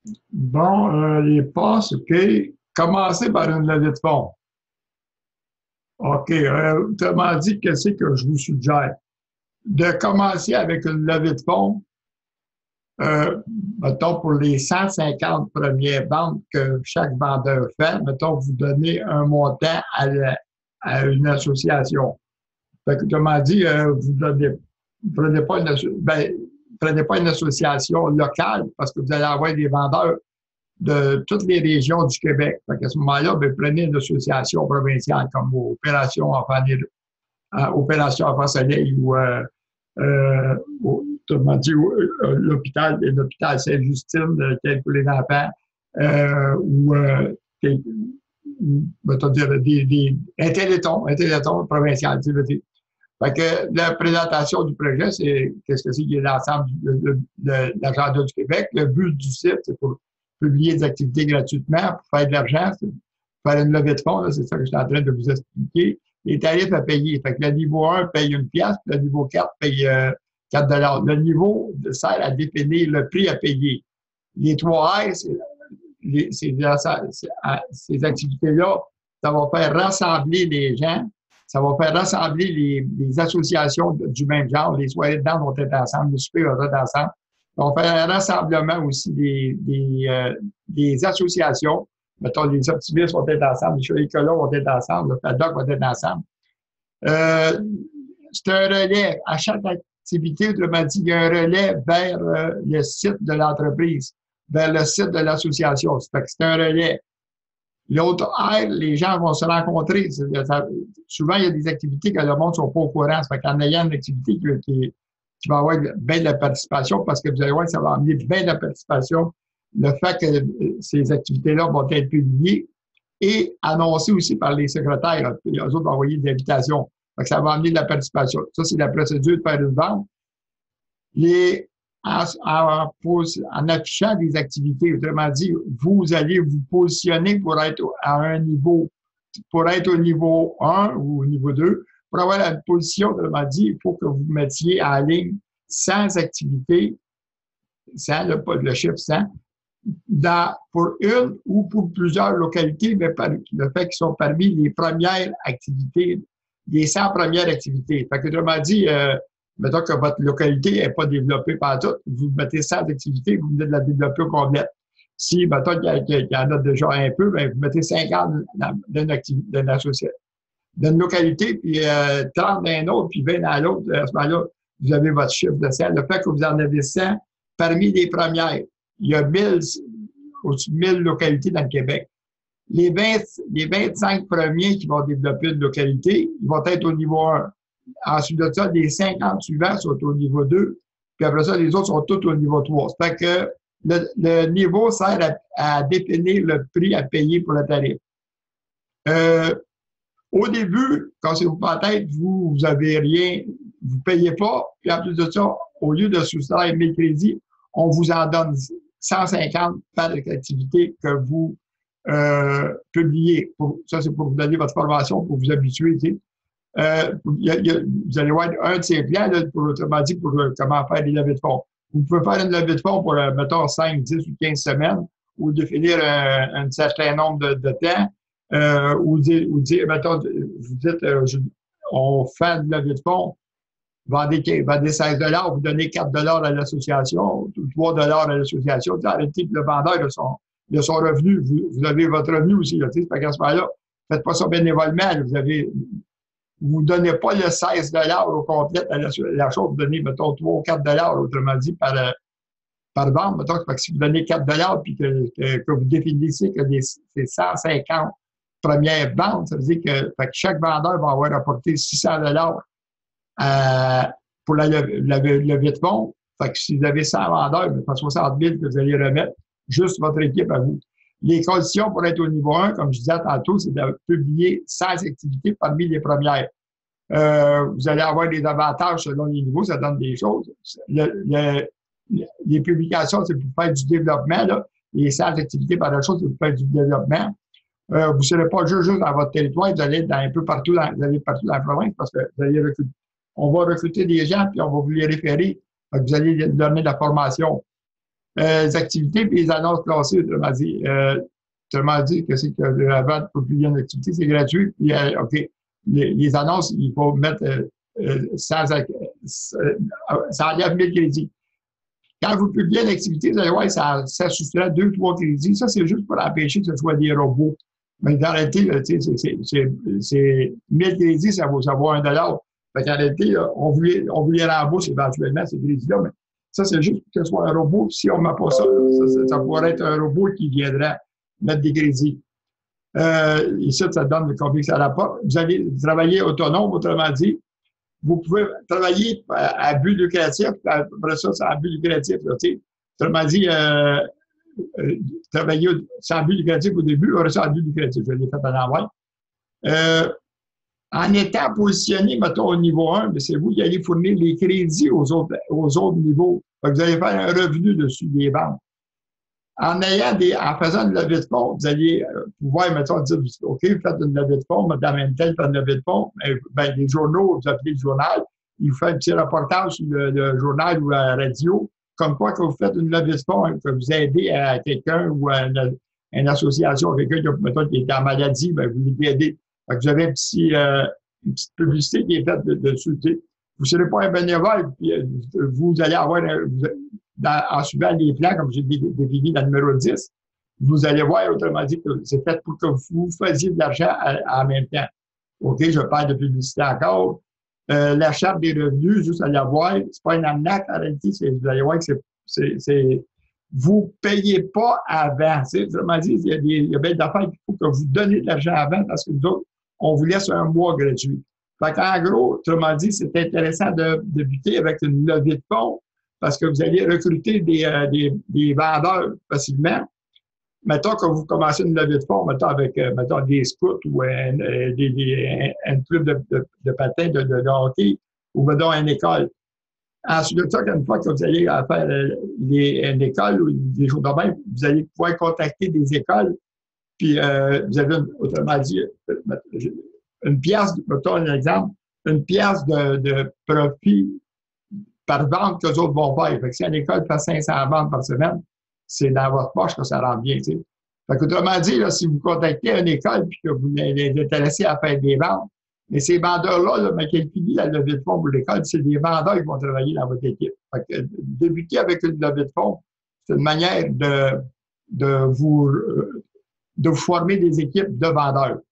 Bon, les passes, OK. Commencez par une levée de fonds. OK. Autrement dit, qu'est-ce que je vous suggère? De commencer avec une levée de fonds, euh, mettons, pour les 150 premières ventes que chaque vendeur fait, mettons, vous donnez un montant à une association. Fait que, autrement dit, vous prenez pas prenez pas une association locale parce que vous allez avoir des vendeurs de toutes les régions du Québec. Fait qu'à ce moment-là, ben, prenez une association provinciale comme Opération Enfants Soleil ou autrement dit, l'hôpital Sainte-Justine, tel que les enfants, ou dire, un téléthon provincial. Tu sais, fait que la présentation du projet, c'est qu'est-ce que c'est qui est l'ensemble de l'agenda du Québec. Le but du site, c'est pour publier des activités gratuitement, pour faire de l'argent, faire une levée de fonds, c'est ça que je suis en train de vous expliquer. Les tarifs à payer. Fait que le niveau 1 paye une pièce, puis le niveau 4 paye 4 $. Le niveau sert à définir le prix à payer. Les 3 R, ces activités-là, ça va faire rassembler les gens, ça va faire rassembler les associations du même genre. Les soirées de danse vont être ensemble, les soupers vont être ensemble. Ça va faire un rassemblement aussi des associations. Mettons, les optimistes vont être ensemble, les cholécolas vont être ensemble, le paddock va être ensemble. Euh, c'est un relais. À chaque activité, autrement dit, il y a un relais vers le site de l'entreprise, vers le site de l'association. C'est un relais. L'autre aire, les gens vont se rencontrer. Souvent, il y a des activités que le monde ne sont pas au courant. Ça fait qu'en ayant une activité qui va avoir bien de la participation, parce que vous allez voir que ça va amener bien de la participation, le fait que ces activités-là vont être publiées et annoncées aussi par les secrétaires. Les autres vont envoyer des invitations. Fait que ça va amener de la participation. Ça, c'est la procédure de faire une vente. En affichant des activités, autrement dit, vous allez vous positionner pour être à un niveau, pour être au niveau 1 ou au niveau 2. Pour avoir la position, autrement dit, il faut que vous mettiez en ligne 100 activités, 100, le chiffre 100, pour une ou pour plusieurs localités, mais le fait qu'ils sont parmi les premières activités, les 100 premières activités. Fait que, autrement dit, mettons que votre localité n'est pas développée par tout, vous mettez 100 activités, vous venez de la développer au complet. Si, mettons qu'il y en a déjà un peu, bien, vous mettez 50 d'une localité, puis 30 d'un autre, puis 20 dans l'autre. À ce moment-là, vous avez votre chiffre de sel. Le fait que vous en avez 100 parmi les premières, il y a au-dessus de 1000 localités dans le Québec. Les 25 premiers qui vont développer une localité, ils vont être au niveau 1. Ensuite de ça, les 50 suivants sont au niveau 2. Puis après ça, les autres sont tous au niveau 3. Ça fait que le niveau sert à définir le prix à payer pour le tarif. Au début, quand c'est vous en tête, vous avez rien, vous ne payez pas. Puis en plus de ça, au lieu de soustraire 1000 crédits, on vous en donne 150 par activité que vous publiez. Ça, c'est pour vous donner votre formation, pour vous habituer. Tu sais. Vous allez voir un de ces plans, là, autrement dit, pour comment faire des levées de fonds. Vous pouvez faire une levée de fonds pour, mettons, 5, 10 ou 15 semaines, ou définir un certain nombre de temps, ou dire, mettons, vous dites, on fait une levée de fonds, vendez 16 $, vous donnez 4 $ à l'association, 3 $ à l'association, arrêtez le vendeur de son revenu. Vous avez votre revenu aussi, là, parce qu'à ce moment-là, faites pas ça bénévolement, vous ne donnez pas le 16 $ au complet à la chose, vous donnez, mettons, 3 ou 4 $ autrement dit, par vente. Mettons, que si vous donnez 4 $ puis que vous définissez que c'est 150 premières ventes, ça veut dire que chaque vendeur va avoir apporté 600 $ pour la levée de fonds. Fait que si vous avez 100 vendeurs, il y a 60 000 que vous allez remettre juste votre équipe à vous. Les conditions pour être au niveau 1, comme je disais tantôt, c'est de publier 16 activités parmi les premières. Vous allez avoir des avantages selon les niveaux, ça donne des choses. Les publications, c'est pour faire du développement. Là. Les 16 activités par la chose, c'est pour faire du développement. Vous ne serez pas juste dans votre territoire, vous allez être un peu partout dans la province parce que vous allez on va recruter des gens puis on va vous les référer. Vous allez donner de la formation. Les activités et les annonces classées, autrement dit, que c'est que la vente pour publier une activité, c'est gratuit. Puis, OK, les annonces, il faut mettre ça enlève 1000 crédits. Quand vous publiez une activité, vous allez voir, ça soustrait 2-3 crédits. Ça, c'est juste pour empêcher que ce soit des robots. Mais en réalité, c'est 1000 crédits, ça vaut 1 $. Fait qu'en réalité, on vous les rembourse éventuellement, ces crédits-là, mais ça, c'est juste que ce soit un robot. Si on ne met pas ça, ça pourrait être un robot qui viendrait mettre des crédits. Ici, ça donne combien ça rapporte. Vous allez travailler autonome, autrement dit. Vous pouvez travailler à but lucratif, après ça, c'est à but lucratif. Autrement dit, travailler sans but lucratif au début, après ça, à but lucratif. Je l'ai fait à l'envers. En étant positionné, mettons, au niveau 1, c'est vous qui allez fournir les crédits aux autres niveaux. Donc, vous allez faire un revenu dessus des ventes. En faisant une levée de fonds, vous allez pouvoir, mettons, dire, OK, faites une levée de fonds, madame Intel fait une levée de fonds. Ben, les journaux, vous appelez le journal, il vous fait un petit reportage sur le journal ou la radio, comme quoi que vous faites une levée de fonds, que vous aidez à quelqu'un ou à une association, quelqu'un qui, mettons, qui est en maladie, ben, vous lui aidez. Donc, vous avez une petite publicité qui est faite dessus. Vous ne serez pas un bénévole, puis vous allez avoir en suivant les plans, comme j'ai défini dans le numéro 10, vous allez voir, autrement dit, que c'est fait pour que vous fassiez de l'argent en même temps. OK, je parle de publicité encore. La charte des revenus, juste à la voir, c'est pas une arnaque, en réalité, vous allez voir que vous ne payez pas avant. Autrement dit, il y a bien d'affaires qu'il faut que vous donnez de l'argent avant parce que nous autres, on vous laisse un mois gratuit. Fait qu'en gros, autrement dit, c'est intéressant de débuter avec une levée de fonds parce que vous allez recruter des vendeurs facilement. Mettons que vous commencez une levée de fonds, mettons avec des scouts ou un club de patins de hockey ou mettons une école. Ensuite de ça, une fois que vous allez faire une école ou des jours de même, vous allez pouvoir contacter des écoles. Puis vous avez, autrement dit, une pièce, mettons un exemple, une pièce de profit par vente que les autres vont faire. Fait que si une école fait 500 ventes par semaine, c'est dans votre poche que ça rentre bien. T'sais. Fait qu'autrement dit, là, si vous contactez une école et que vous êtes intéressé à faire des ventes, mais ces vendeurs-là, mais quel finit la levée de fonds pour l'école, c'est des vendeurs qui vont travailler dans votre équipe. Fait que débuter avec une levée de fonds, c'est une manière de vous former des équipes de vendeurs.